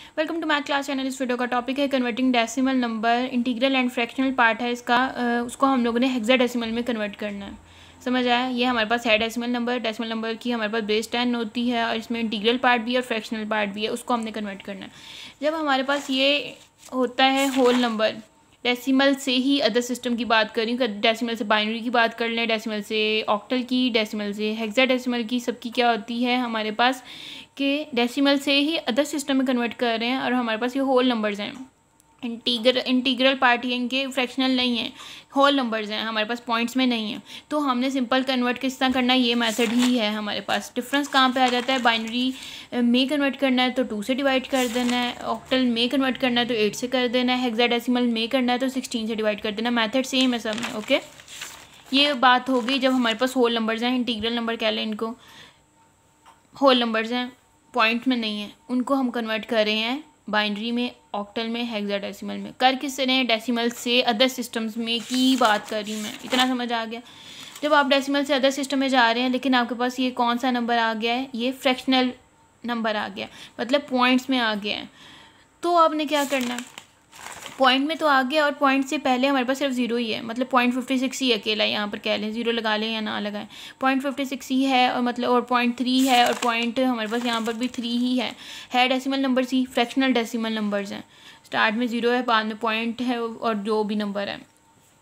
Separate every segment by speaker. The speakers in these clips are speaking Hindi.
Speaker 1: Welcome to math class channel. इस वीडियो का टॉपिक है converting decimal number. Integral and fractional part है इसका, उसको हम लोगों ने हेक्साडेसिमल में कन्वर्ट करना है। समझ आया? ये हमारे पास है डेसिमल नंबर की हमारे पास बेस 10 होती है और इसमें इंटीग्रल पार्ट भी है और फ्रैक्शनल पार्ट भी है, उसको हमने कन्वर्ट करना है। जब हमारे पास ये होता है होल नंबर, डेसिमल से ही अदर सिस्टम की बात कर रही हूँ, डेसिमल से बाइनरी की बात कर लें, डेसिमल से ऑक्टल की, डेसिमल से हेक्साडेसिमल की, सबकी क्या होती है हमारे पास कि डेसिमल से ही अदर सिस्टम में कन्वर्ट कर रहे हैं और हमारे पास ये होल नंबर्स हैं। इंटीग्रल पार्ट है इनके, फ्रैक्शनल नहीं है, होल नंबर्स हैं हमारे पास, पॉइंट्स में नहीं है। तो हमने सिंपल कन्वर्ट किस तरह करना है, ये मेथड ही है हमारे पास। डिफरेंस कहाँ पे आ जाता है, बाइनरी में कन्वर्ट करना है तो 2 से डिवाइड कर देना है, ऑक्टल में कन्वर्ट करना है तो 8 से कर देना है, हेक्साडेसिमल में करना है तो 16 से डिवाइड कर देना। मेथड सेम है सब में। ओके, ये बात हो गई जब हमारे पास होल नंबर्स हैं। इंटीग्रल नंबर कह लें इनको, होल नंबर्स हैं, पॉइंट में नहीं है, उनको हम कन्वर्ट कर रहे हैं बाइनरी में, ऑक्टल में, हेक्साडेसिमल में। कर किस रहे हैं, डेसिमल से अदर सिस्टम्स में की बात कर रही हूँ मैं। इतना समझ आ गया? जब आप डेसिमल से अदर सिस्टम में जा रहे हैं लेकिन आपके पास ये कौन सा नंबर आ गया है, ये फ्रैक्शनल नंबर आ गया, मतलब पॉइंट्स में आ गया है, तो आपने क्या करना है, पॉइंट में तो आ गया और पॉइंट से पहले हमारे पास सिर्फ 0 ही है, मतलब 0.56 ही अकेला यहाँ पर कह लें, 0 लगा लें या ना लगाएं, 0.56 ही है, और मतलब और 0.3 है, और पॉइंट हमारे पास यहाँ पर भी 3 ही है डेसिमल नंबर्स ही, फ्रैक्शनल डेसिमल नंबर्स हैं। स्टार्ट में 0 है, बाद में पॉइंट है और जो भी नंबर है।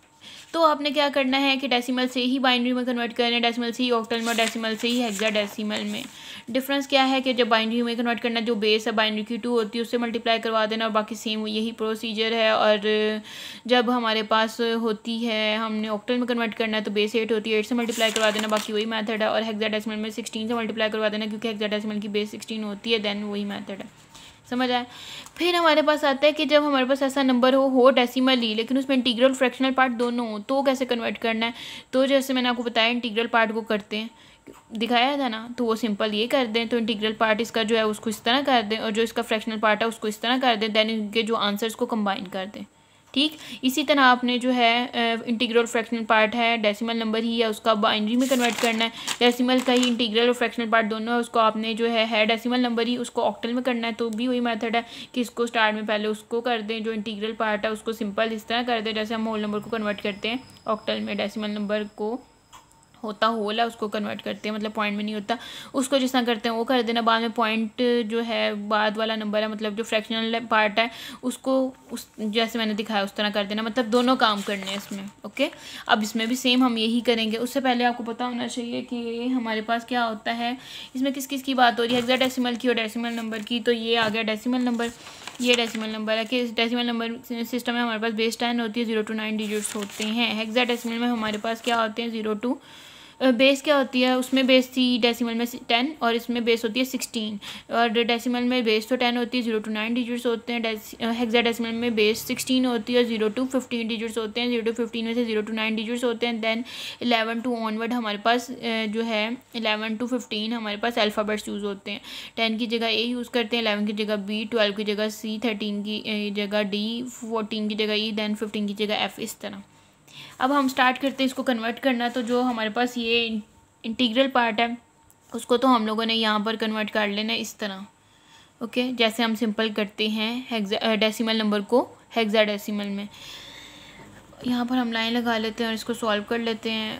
Speaker 1: तो आपने क्या करना है कि डेसिमल से ही बाइनरी में कन्वर्ट करें, डेसिमल से ही ऑक्टल में और डेसिमल से ही हेक्साडेसिमल में। डिफरेंस क्या है कि जब बाइनरी में कन्वर्ट करना, जो बेस है बाइनरी की 2 होती है उससे मल्टीप्लाई करवा देना और बाकी सेम यही प्रोसीजर है। और जब हमारे पास होती है, हमने ऑक्टल में कन्वर्ट करना है तो बेस 8 होती है, 8 से मल्टीप्लाई करवा देना, बाकी वही मेथड है। और हेक्साडेसिमल में 16 से मल्टीप्लाई करवा देना, क्योंकि हेक्साडेसिमल की बेस 16 होती है, देन वही मेथड है। समझ आए? फिर हमारे पास आता है कि जब हमारे पास ऐसा नंबर हो डेसिमल ही, लेकिन उसमें इंटीग्रल फ्रैक्शनल पार्ट दोनों हो, तो कैसे कन्वर्ट करना है। तो जैसे मैंने आपको बताया, इंटीग्रल पार्ट को करते हैं, दिखाया था ना, तो वो सिंपल ये कर दें, तो इंटीग्रल पार्ट इसका जो है उसको इस तरह कर दें और जो इसका फ्रैक्शनल पार्ट है उसको इस तरह कर दें, देन इनके जो आंसर्स को कंबाइन कर दें। ठीक इसी तरह आपने जो है इंटीग्रल फ्रैक्शनल पार्ट है, डेसिमल नंबर ही है, उसका बाइनरी में कन्वर्ट करना है। डेसिमल का ही इंटीग्रल और फ्रैक्शनल पार्ट दोनों है, उसको आपने जो है डेसिमल नंबर ही, उसको ऑक्टल में करना है। तो भी वही मेथड है कि इसको स्टार्ट में पहले उसको कर दें, जो इंटीग्रल पार्ट है उसको सिंपल इस तरह कर दें जैसे हम होल नंबर को कन्वर्ट करते हैं ऑक्टल में। डेसिमल नंबर को होता होल है उसको कन्वर्ट करते हैं, मतलब पॉइंट में नहीं होता, उसको जिस तरह करते हैं वो कर देना। बाद में पॉइंट जो है बाद वाला नंबर है, मतलब जो फ्रैक्शनल पार्ट है उसको उस जैसे मैंने दिखाया उस तरह कर देना, मतलब दोनों काम करने हैं इसमें। ओके, अब इसमें भी सेम हम यही करेंगे। उससे पहले आपको पता होना चाहिए कि हमारे पास क्या होता है, इसमें किस किस की बात हो रही है, हेक्साडेसिमल की और डेसिमल नंबर की। तो ये आ गया डेसिमल नंबर, ये डेसिमल नंबर है कि डेसिमल नंबर सिस्टम में हमारे पास बेस 10 होती है, 0 to 9 डिजिट्स होते हैं। हेक्साडेसिमल में हमारे पास क्या होते हैं, 0 to बेस क्या होती है, उसमें बेस थी डेसिमल में 10 और इसमें बेस होती है 16। और डेसिमल में बेस तो 10 होती है, 0 to 9 डिजिट्स होते हैं। हेक्साडेसिमल में बेस 16 होती है, 0 to 15 डिजिट्स होते हैं। 0 to 15 में से 0 to 9 डिजिट्स होते हैं। देन 11 to ऑनवर्ड हमारे पास जो है 11 to 15 हमारे पास अल्फ़ाबेट्स यूज़ होते हैं। 10 की जगह ए यूज़ करते हैं, 11 की जगह बी, 12 की जगह सी, 13 की जगह डी, 14 की जगह ई, देन 15 की जगह एफ, इस तरह। अब हम स्टार्ट करते हैं इसको कन्वर्ट करना। तो जो हमारे पास ये इंटीग्रल पार्ट है उसको तो हम लोगों ने यहाँ पर कन्वर्ट कर लेना है इस तरह। ओके, जैसे हम सिंपल करते हैं डेसिमल नंबर को हेक्साडेसिमल में। यहाँ पर हम लाइन लगा लेते हैं और इसको सॉल्व कर लेते हैं।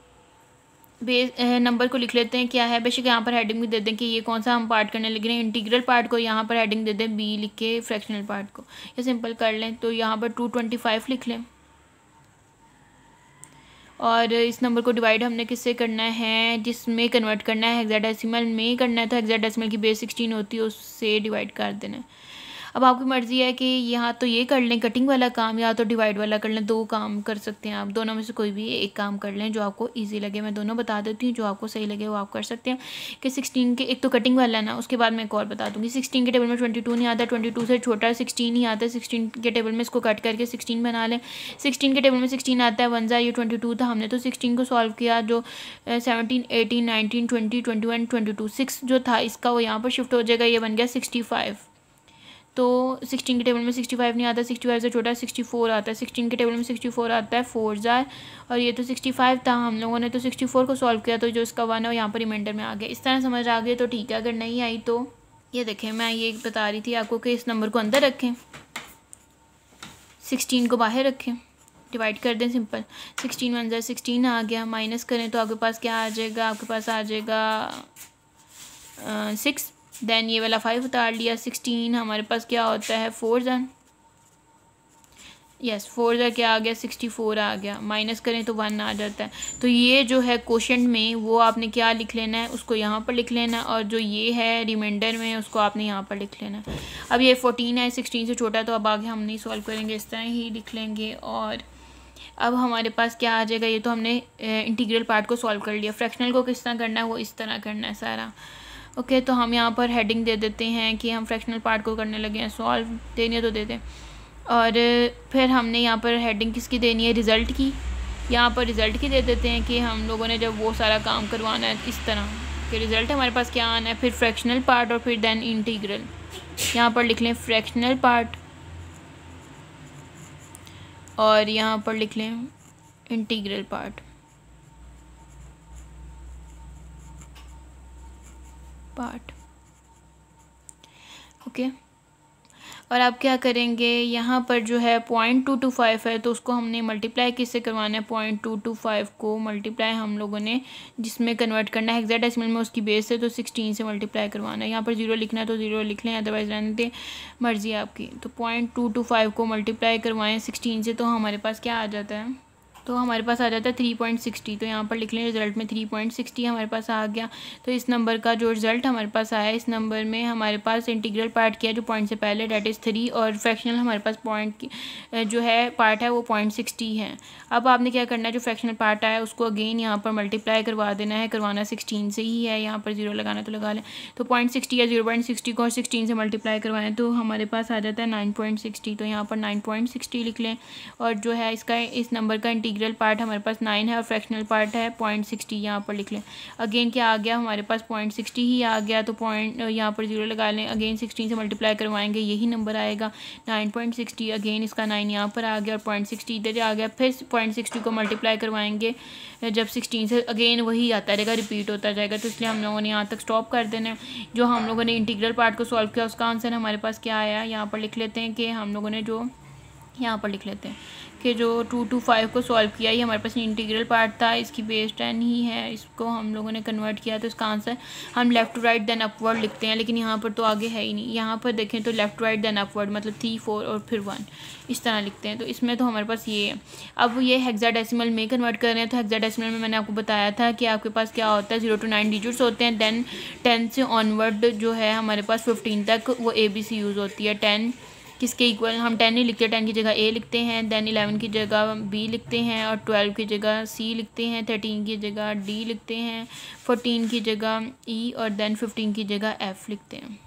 Speaker 1: बेस नंबर को लिख लेते हैं क्या है, बेशक यहाँ पर हेडिंग भी दे दें कि ये कौन सा हम पार्ट करने लगे हैं। इंटीग्रल पार्ट को यहाँ पर हेडिंग दे दें बी लिख के, फ्रैक्शनल पार्ट को या सिंपल कर लें तो यहाँ पर 225 लिख लें। और इस नंबर को डिवाइड हमने किससे करना है, जिसमें कन्वर्ट करना है हेक्साडेसिमल में करना है, तो हेक्साडेसिमल की बेस 16 होती है उससे डिवाइड कर देना है। अब आपकी मर्ज़ी है कि यहाँ तो ये कर लें कटिंग वाला काम या तो डिवाइड वाला कर लें, 2 काम कर सकते हैं आप, दोनों में से कोई भी एक काम कर लें जो आपको इजी लगे। मैं दोनों बता देती हूँ, जो आपको सही लगे वो आप कर सकते हैं। कि 16 के एक तो कटिंग वाला है ना, उसके बाद मैं एक और बता दूँगी। 16 के टेबल में 22 नहीं आता, 22 से छोटा 16 ही आता है। 16 के टेबल में इसको कट करके 16 बना लें। 16 के टेबल में 16 आता है, 1 ये 22 था, हमने तो 16 को सॉल्व किया, जो 17 18 19 20 21 22 6 जो था इसका वो यहाँ पर शिफ्ट हो जाएगा, ये बन गया 65। तो 16 के टेबल में 65 नहीं आता, 65 से छोटा 64 आता है। 16 के टेबल में 64 आता है, 4 जार, और ये तो 65 था, हम लोगों ने तो 64 को सॉल्व किया, तो जो इसका 1 है वो यहाँ पर रिमाइंडर में आ गया। इस तरह समझ आ गई तो ठीक है, अगर नहीं आई तो ये देखें, मैं ये बता रही थी आपको कि इस नंबर को अंदर रखें, 16 को बाहर रखें, डिवाइड कर दें सिंपल। 16 वन ज़ा 16 आ गया, माइनस करें तो आपके पास क्या आ जाएगा, आपके पास आ जाएगा 6। देन ये वाला 5 उतार लिया। 16 हमारे पास क्या होता है 4 ज़न, यस 4 ज़ा क्या आ गया 64 आ गया, माइनस करें तो 1 आ जाता है। तो ये जो है क्वोशंट में वो आपने क्या लिख लेना है, उसको यहाँ पर लिख लेना, और जो ये है रिमाइंडर में उसको आपने यहाँ पर लिख लेना है। अब ये 14 है, 16 से छोटा, तो अब आगे हम नहीं सॉल्व करेंगे, इस तरह ही लिख लेंगे। और अब हमारे पास क्या आ जाएगा, ये तो हमने इंटीग्रल पार्ट को सॉल्व कर लिया। फ्रैक्शनल को किस तरह करना है वो इस तरह करना है सारा। ओके, तो हम यहाँ पर हेडिंग दे देते हैं कि हम फ्रैक्शनल पार्ट को करने लगे हैं सॉल्व, देनी है तो दे दें। और फिर हमने यहाँ पर हेडिंग किसकी देनी है, रिज़ल्ट की। यहाँ पर रिज़ल्ट की दे देते हैं कि हम लोगों ने जब वो सारा काम करवाना है इस तरह कि रिज़ल्ट हमारे पास क्या आना है, फिर फ्रैक्शनल पार्ट और फिर देन इंटीग्रल। यहाँ पर लिख लें फ्रैक्शनल पार्ट और यहाँ पर लिख लें इंटीग्रल पार्ट। ओके, और आप क्या करेंगे, यहाँ पर जो है 0.225 है तो उसको हमने मल्टीप्लाई किससे करवाना है, 0.225 को मल्टीप्लाई हम लोगों ने जिसमें कन्वर्ट करना है हेक्साडेसिमल में, उसकी बेस है तो 16 से मल्टीप्लाई करवाना है। यहाँ पर 0 लिखना है तो 0 लिख लें, अदरवाइज रहने दें, मर्ज़ी आपकी। तो 0.225 को मल्टीप्लाई करवाएँ 16 से तो हमारे पास क्या आ जाता है, तो हमारे पास आ जाता है 3.60। तो यहाँ पर लिख लें रिज़ल्ट में 3.60 हमारे पास आ गया। तो इस नंबर का जो रिज़ल्ट हमारे पास आया, इस नंबर में हमारे पास इंटीग्रल पार्ट किया जो पॉइंट से पहले, डेट इज़ 3, और फ्रैक्शनल हमारे पास पॉइंट जो है पार्ट है वो 0.60 है। अब आपने क्या करना है, जो फ्रैक्शनल पार्ट आया उसको अगेन यहाँ पर मल्टीप्लाई करवा देना है, करवाना 16 से ही है, यहाँ पर 0 लगाना तो लगा लें। तो 0.60 या 0.60 को 16 से मल्टीप्लाई करवाएं तो हमारे पास आ जाता है 9.60। तो यहाँ पर 9.60 लिख लें। और जो है इसका इस नंबर का इंटीग्रल पार्ट हमारे पास 9 है और फ्रैक्शनल पार्ट है 0.60, यहाँ पर लिख लें। अगेन क्या आ गया हमारे पास 0.60 ही आ गया, तो पॉइंट यहाँ पर 0 लगा लें। अगेन 16 से मल्टीप्लाई करवाएंगे, यही नंबर आएगा 9.60। अगेन इसका 9 यहाँ पर आ गया और 0.60 इधर आ गया। फिर 0.60 को मल्टीप्लाई करवाएंगे जब 16 से, अगेन वही आता रहेगा, रिपीट होता जाएगा। तो इसलिए हम लोगों ने यहाँ तक स्टॉप कर देना है। जो हम लोगों ने इंटीग्रल पार्ट को सॉल्व किया उसका आंसर हमारे पास क्या आया, यहाँ पर लिख लेते हैं कि हम लोगों ने जो यहाँ पर लिख लेते हैं कि जो 2 to 5 को सॉल्व किया, ये हमारे पास इंटीग्रल पार्ट था, इसकी बेस 10 ही है, इसको हम लोगों ने कन्वर्ट किया। तो इसका आंसर हम left to right then upward लिखते हैं, लेकिन यहाँ पर तो आगे है ही नहीं। यहाँ पर देखें तो left to right then upward मतलब 3 4 और फिर 1 इस तरह लिखते हैं। तो इसमें तो हमारे पास ये है। अब ये हेक्साडेसिमल में कन्वर्ट कर रहे हैं, तो हेक्साडेसिमल में मैंने आपको बताया था कि आपके पास क्या होता है 0 to 9 डिजिट्स होते हैं। देन 10 से ऑनवर्ड जो है हमारे पास 15 तक वो ABC यूज़ होती है। 10 किसके इक्वल, हम 10 नहीं लिखते, 10 की जगह A लिखते हैं। देन 11 की जगह B लिखते हैं और 12 की जगह C लिखते हैं। 13 की जगह D लिखते हैं। 14 की जगह E और देन 15 की जगह F लिखते हैं।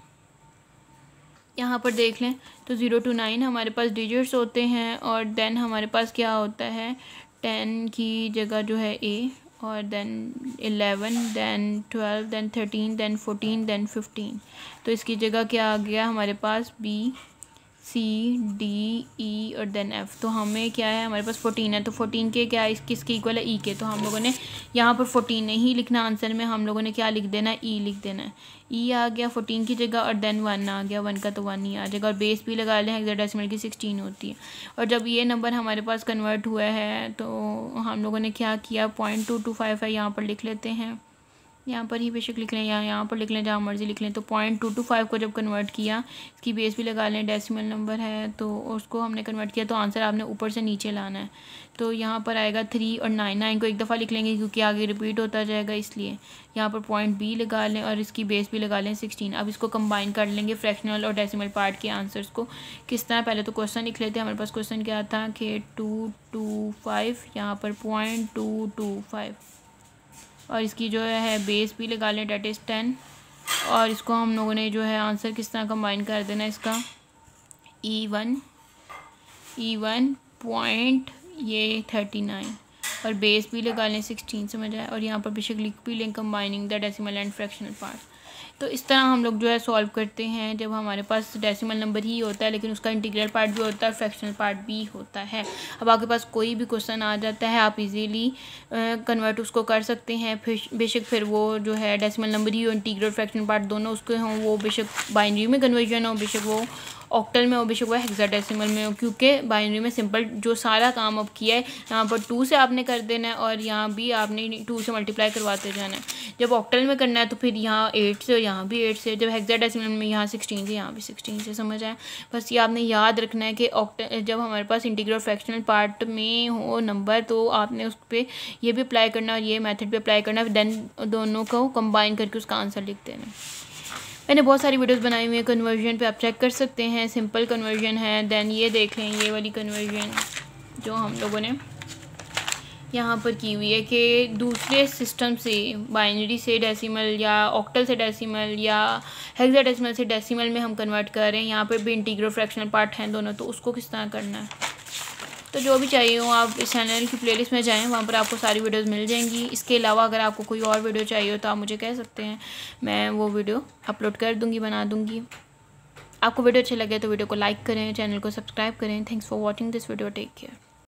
Speaker 1: यहाँ पर देख लें तो 0 to 9 हमारे पास डिजिट्स होते हैं और देन हमारे पास क्या होता है 10 की जगह जो है A और then 11 then 12 then 13 then 14 then 15। तो इसकी जगह क्या आ गया हमारे पास B C D E और देन F। तो हमें क्या है हमारे पास 14 है, तो 14 के क्या इस किसके इक्वल है E के। तो हम लोगों ने यहाँ पर 14 नहीं लिखना, आंसर में हम लोगों ने क्या लिख देना है E लिख देना है। E आ गया 14 की जगह और देन 1 आ गया, 1 का तो 1 ही आ जाएगा और बेस भी लगा लें, हेक्साडेसिमल की 16 होती है। और जब ये नंबर हमारे पास कन्वर्ट हुआ है तो हम लोगों ने क्या किया 0.225 है, यहाँ पर लिख लेते हैं, यहाँ पर ही बेशक लिख लें या यहाँ पर लिख लें, जहाँ मर्जी लिख लें। तो 0.225 को जब कन्वर्ट किया, इसकी बेस भी लगा लें, डेसिमल नंबर है तो उसको हमने कन्वर्ट किया, तो आंसर आपने ऊपर से नीचे लाना है। तो यहाँ पर आएगा 3 और 9, 9 को एक दफ़ा लिख लेंगे क्योंकि आगे रिपीट होता जाएगा, इसलिए यहाँ पर पॉइंट B लगा लें और इसकी बेस भी लगा लें 16। अब इसको कंबाइन कर लेंगे फ्रैक्शनल और डेसिमल पार्ट के आंसर्स को किस तरह। पहले तो क्वेश्चन लिख लेते हैं, हमारे पास क्वेश्चन क्या था कि 225 यहाँ पर 0.225 और इसकी जो है बेस भी लगा लें, डेट इज़ 10। और इसको हम लोगों ने जो है आंसर किस तरह कंबाइन कर देना इसका E1 पॉइंट ये 39 और बेस भी लगा लें 16, समझ आए। और यहाँ पर बेशक लिख भी लें combining the decimal and fractional part. तो इस तरह हम लोग जो है सॉल्व करते हैं जब हमारे पास डेसिमल नंबर ही होता है, लेकिन उसका इंटीग्रल पार्ट भी होता है, फ्रैक्शनल पार्ट भी होता है। अब आपके पास कोई भी क्वेश्चन आ जाता है, आप इजीली कन्वर्ट उसको कर सकते हैं। फिर बेशक फिर वो जो है डेसिमल नंबर ही हो, इंटीग्रल फ्रैक्शनल पार्ट दोनों उसके हों, वो बेशक बाइनरी में कन्वर्जन हो, बेशक वो ऑक्टल में हो, बेशक वो हेक्साडेसिमल में हो, क्योंकि बाइनरी में सिंपल जो सारा काम अब किया है यहाँ पर 2 से आपने कर देना है और यहाँ भी आपने 2 से मल्टीप्लाई करवाते जाना है। जब ऑक्टल में करना है तो फिर यहाँ 8 से, यहाँ भी 8 से, जब हेक्साडेसिमल में यहाँ 16 से, यहाँ भी 16 से। समझ आए? बस ये आपने याद रखना है कि ऑक्टल जब हमारे पास इंटीग्रल फ्रैक्शनल पार्ट में हो नंबर, तो आपने उस पर ये भी अप्लाई करना और ये मेथड भी अप्लाई करना, देन दोनों को कंबाइन करके उसका आंसर लिख देना। मैंने बहुत सारी वीडियोस बनाई हुई हैं कन्वर्जन पे, आप चेक कर सकते हैं। सिंपल कन्वर्जन है, देन ये देख लें, ये वाली कन्वर्जन जो हम लोगों ने यहाँ पर की हुई है कि दूसरे सिस्टम से बाइनरी से डेसिमल या ऑक्टल से डेसिमल या हेक्साडेसिमल से डेसिमल में हम कन्वर्ट कर रहे हैं। यहाँ पर भी इंटीग्रल फ्रैक्शनल पार्ट हैं दोनों, तो उसको किस तरह करना है। तो जो भी चाहिए हो आप इस चैनल की प्लेलिस्ट में जाएं, वहाँ पर आपको सारी वीडियोस मिल जाएंगी। इसके अलावा अगर आपको कोई और वीडियो चाहिए हो तो आप मुझे कह सकते हैं, मैं वो वीडियो अपलोड कर दूँगी, बना दूँगी। आपको वीडियो अच्छे लगे तो वीडियो को लाइक करें, चैनल को सब्सक्राइब करें। Thanks for watching this video, take care.